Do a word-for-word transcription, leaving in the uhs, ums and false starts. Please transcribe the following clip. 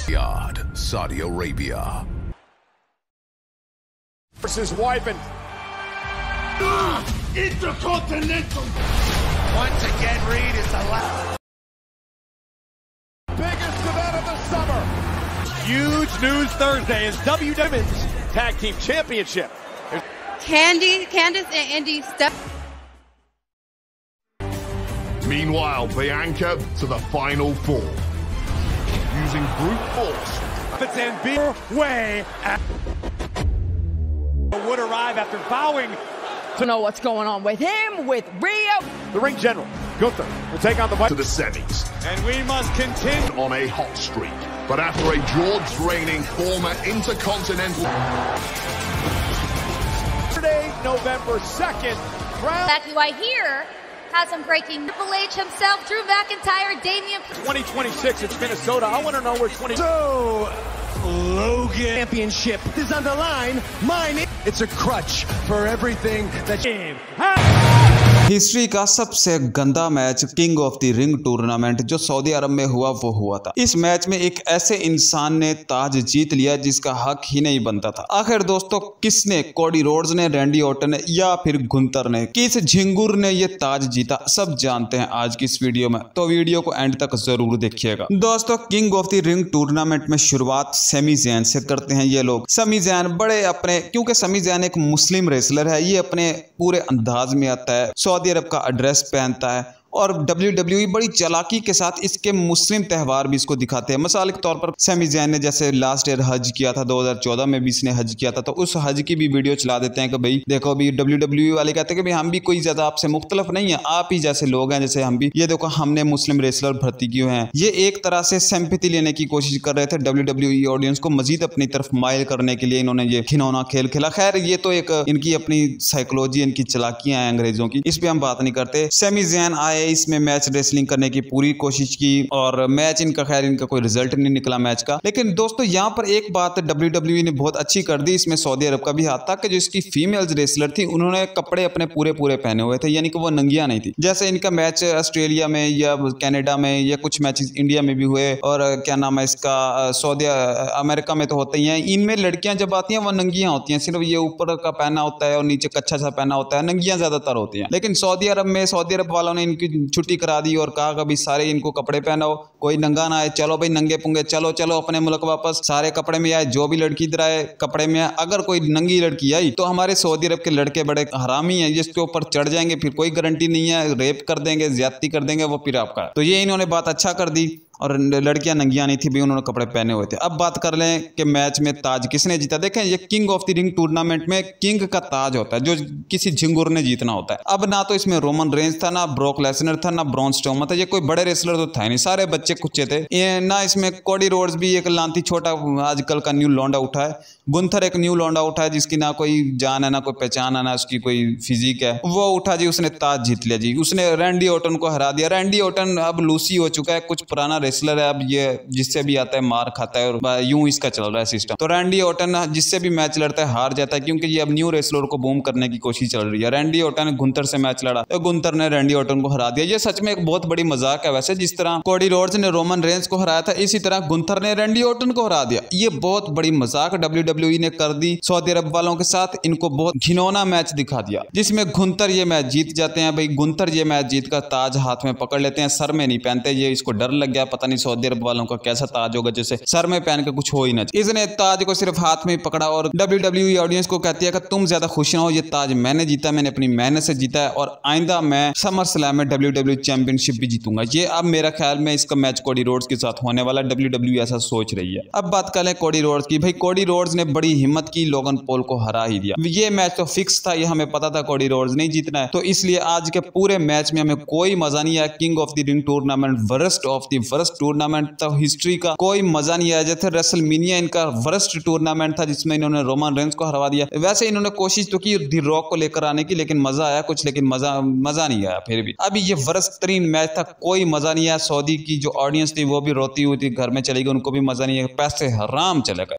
Riyadh, Saudi Arabia. Versus Wyman. Ah, Intercontinental. Once again, Reed is the last. Biggest event of the summer. Huge news Thursday is W W E's Tag Team Championship. Candy, Candice and Indy step. Meanwhile, Bianca to the final four. Using brute force. It's in big way. Would arrive after vowing to know what's going on with him, with Rio. The ring general, Gunther, will take on the to the semis. And we must continue on a hot streak. But after a George-reigning former Intercontinental... Saturday, November second. That who I hear has some breaking. Triple H himself, Drew McIntyre, Damian. twenty twenty-six, it's Minnesota. I want to know where twenty. So, Logan championship is on the line. Mine, it's a crutch for everything that you. History का सबसे गंदा match king of the ring tournament जो सऊदी अरब में हुआ वो हुआ था। इस मैच में एक ऐसे इंसान ने ताज जीत लिया जिसका हक ही नहीं बनता था। आखिर दोस्तों किसने, कोडी रोड्स ने, रैंडी ऑर्टन ने या फिर गुंतर ने, किस झिंगुर ने ये ताज जीता, सब जानते हैं आज की इस वीडियो में, तो वीडियो को एंड तक जरूर देखिएगा। दोस्तों king of the ring tournament में शुरुआत समी ज़ैन से करते हैं ये लोग। समी ज़ैन बड़े अपने, क्योंकि समी ज़ैन एक मुस्लिम रेसलर है, ये अपने पूरे अंदाज में आता है, सऊदी अरब का एड्रेस पहनता है और डब्ल्यू डब्ल्यू ई बड़ी चालाकी के साथ इसके मुस्लिम त्यौहार भी इसको दिखाते हैं। मिसाल के तौर पर समी ज़ैन ने जैसे लास्ट ईयर हज किया था, दो हज़ार चौदह में भी इसने हज किया था, तो उस हज की भी वीडियो चला देते हैं कि भाई देखो अभी डब्ल्यू डब्ल्यू ई वाले कहते हैं कि भाई हम भी कोई ज़्यादा आपसे मुख्तलिफ नहीं है, आप ही जैसे लोग हैं जैसे हम भी, ये देखो हमने मुस्लिम रेसलर भर्ती किए हैं। ये एक तरह से सिंपैथी लेने की कोशिश कर रहे थे डब्ल्यू डब्ल्यू ई ऑडियंस को मजीद अपनी तरफ माइल करने के लिए इन्होंने ये खिलौना खेल खेला। खैर ये तो एक इनकी अपनी साइकोलॉजी, इनकी चालाकियां हैं अंग्रेजों की, इस पर हम बात नहीं करते। समी ज़ैन आए, इसमें मैच रेसलिंग करने की पूरी कोशिश की और मैच इनका, खैर इनका कोई रिजल्ट नहीं निकला मैच का। लेकिन दोस्तों यहाँ पर एक बात डब्ल्यू डब्ल्यू ई ने बहुत अच्छी कर दी, इसमें सऊदी अरब का भी हाथ था कि जो इसकी फीमेल्स रेसलर थी उन्होंने कपड़े अपने पूरे पूरे पहने हुए थे, यानी कि वो नंगियां नहीं थी। जैसे इनका मैच ऑस्ट्रेलिया में या कनाडा में या कुछ मैचेस इंडिया में भी हुए और क्या नाम है इसका सऊदी अमेरिका में तो होते ही हैं, इनमें लड़कियां जब आती हैं वो नंगियां होती हैं, सिर्फ ये ऊपर का पहना होता है और नीचे कच्चा सा पहना होता है, नंगियां ज्यादातर होती हैं। लेकिन सऊदी अरब में सऊदी अरब वालों ने इनकी छुट्टी करा दी और कहा कभी सारे इनको कपड़े पहनाओ, कोई नंगा ना आए, चलो भाई नंगे पुंगे, चलो चलो अपने मुल्क वापस, सारे कपड़े में आए, जो भी लड़की इधर आए कपड़े में आए। अगर कोई नंगी लड़की आई तो हमारे सऊदी अरब के लड़के बड़े हरामी हैं, जिसके ऊपर चढ़ जाएंगे, फिर कोई गारंटी नहीं है, रेप कर देंगे, ज्यादती कर देंगे, वो फिर आपका। तो ये इन्होंने बात अच्छा कर दी और लड़कियां नंगियां नहीं थी भी, उन्होंने कपड़े पहने हुए थे। अब बात कर लें कि मैच में ताज किसने जीता। देखें ये king of the ring tournament में किंग का ताज होता है जो किसी झिंगुर ने जीतना होता है। अब ना तो इसमें रोमन रेंज था, ना ब्रॉक लेसनर था, ना ब्रॉन स्ट्रोमन था, ये कोई बड़े रेसलर तो था नहीं, सारे बच्चे कुच्चे थे। ये ना इसमें कोडी रोड्स भी एक लांती छोटा आजकल का न्यू लौंडा उठा है, गुंथर एक न्यू लौंडा उठा है जिसकी ना कोई जान है, ना कोई पहचान है, ना उसकी कोई फिजिक है, वो उठा जी, उसने ताज जीत लिया जी, उसने रैंडी ऑर्टन को हरा दिया। रैंडी ऑर्टन अब लूसी हो चुका है, कुछ पुराना रेसलर है, अब ये जिससे भी आता है मार खाता है और यूं इसका चल रहा है सिस्टम। तो रैंडी ऑर्टन जिससे भी मैच लड़ता है हार जाता है, क्योंकि ये अब न्यू रेसलर को बूम करने की कोशिश चल रही है। रैंडी ऑर्टन गुंथर से मैच लड़ा तो गुंथर ने रैंडी ऑर्टन को हरा दिया। ये सच में एक बहुत बड़ी मजाक है वैसे, जिस तरह कोडी रोड्स ने रोमन रेंज को हराया था, इसी तरह गुंथर ने रैंडी ऑर्टन को हरा दिया। ये बहुत बड़ी मजाक डब्ल्यू डब्ल्यू ई ने कर दी सऊदी अरब वालों के साथ, इनको बहुत घिनौना मैच दिखा दिया जिसमें गुंथर ये मैच जीत जाते हैं। भाई गुंथर ये मैच जीत कर ताज हाथ में पकड़ लेते हैं, सर में नहीं पहनते, ये इसको डर लग गया, पता नहीं सऊदी अरब वालों का कैसा ताज होगा जैसे सर में पहन के कुछ हो ही ना। इसने ताज को सिर्फ हाथ में ही पकड़ा और डब्ल्यू डब्ल्यू ई ऑडियंस को कहती है कि तुम ज्यादा खुश ना हो, ये ताज मैंने जीता, मैंने अपनी मेहनत से जीता है और आइंदा मैं समर स्लैम में डब्ल्यू डब्ल्यू चैंपियनशिप भी जीतूंगा। ये अब मेरा ख्याल में इसका मैच कोडी रोड्स के साथ होने वाला, डब्ल्यू डब्ल्यू ऐसा सोच रही है। अब बात कर लें कोडी रोड्स की। भाई कोडी रोड्स ने बड़ी हिम्मत की, लोगन पॉल को हरा ही दिया। ये मैच तो फिक्स था, ये हमें पता था कोडी रोड्स नहीं जीतना है, तो इसलिए आज के पूरे मैच में हमें कोई मजा नहीं आया। King of the ring tournament, worst of the worst tournament था हिस्ट्री का, कोई मजा नहीं आया। जैसे रेसलमेनिया इनका वर्स्ट टूर्नामेंट था जिसमें इन्होंने रोमन रेंज को हरवा दिया। वैसे इन्होंने कोशिश तो की दी रॉक को लेकर आने की, लेकिन मजा आया कुछ, लेकिन मजा मजा नहीं आया फिर भी। अभी ये वर्स्ट तरीन मैच था, कोई मजा नहीं आया। सऊदी की जो ऑडियंस थी वो भी रोती हुई थी, घर में चली गई, उनको भी मजा नहीं आया, पैसे हराम चले गए।